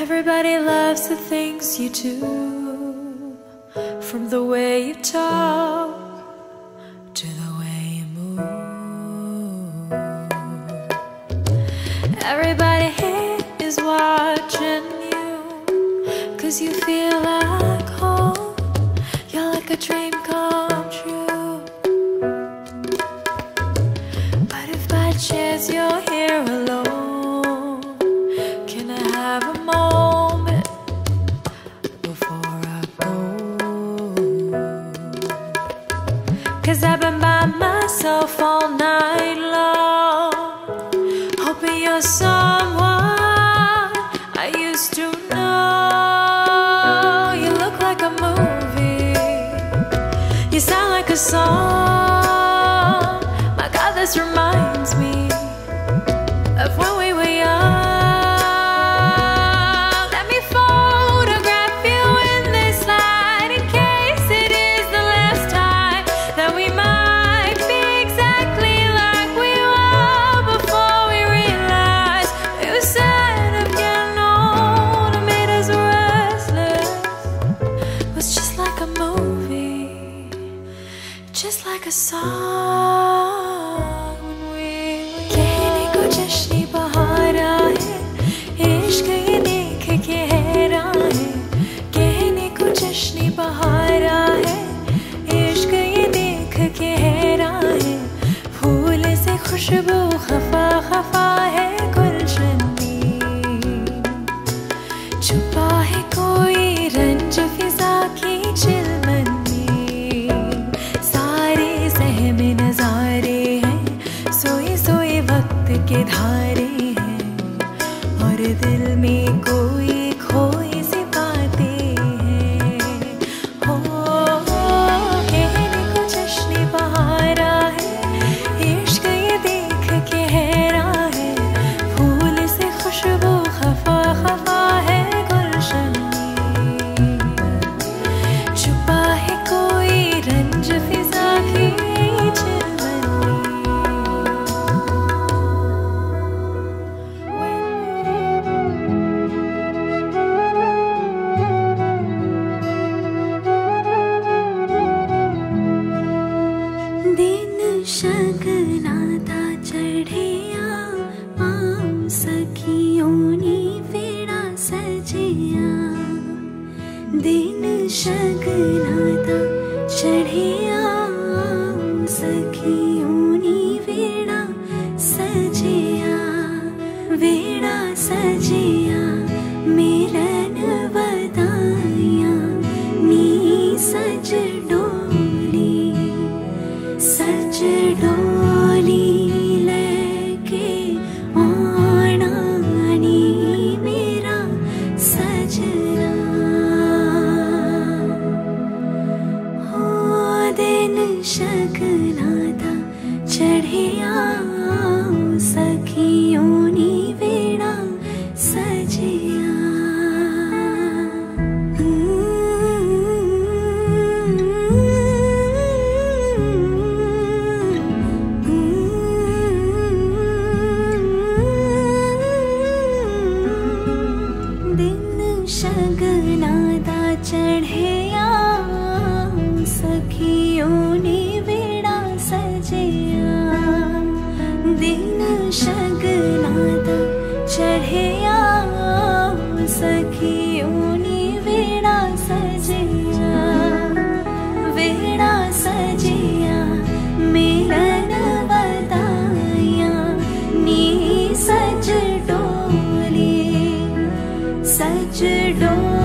Everybody loves the things you do, from the way you talk to the way you move. Everybody here is watching you, 'cause you feel like home. You're like a dream come true. But if by chance you're here alone, can I have a moment before I go? 'Cause I've been by myself all night long, hoping you're someone I used to know. You look like a movie, you sound like a song. My God, this reminds me of when we were young. Just like a song when we कहने को जश्न बहारा है, इश्क ये देख के हैरान है. कहने को जश्न बहारा है, इश्क ये देख के हैरान है. फूल से खुशबू खफा खफा है गुलशन में, छुपा है कोई रंज फिजा की चिलमन में. नजारे हैं, सोए सोए वक्त के धारे हैं, और दिल में कोई खोई सी बातें हैं. हो कहने को जश्न बहारा है, इश्क ये देख के हैरान है. फूल से खुशबू खफा खफा है गुलशन में, छुपा है कोई रंज फिजा की. शगना था चढ़िया आम सखियों ने वेड़ा सजिया. दिन शगना था चढ़िया आम सखियों ने वेड़ा सजिया. वेड़ा सजिया मिलन बधाया नी सज डोली. सज डोली लेके आना नी मेरा सजना. हो दिन शगना था चढ़िया सखियों ने वेड़ा सजिया. शगना दा चढ़िया सखियों ने वेड़ा सजिया. दिन शगना दा चढ़िया सखियों ने वेड़ा सजिया. वेड़ा सजिया मिलन बधाया नी सज डोली. सज डोली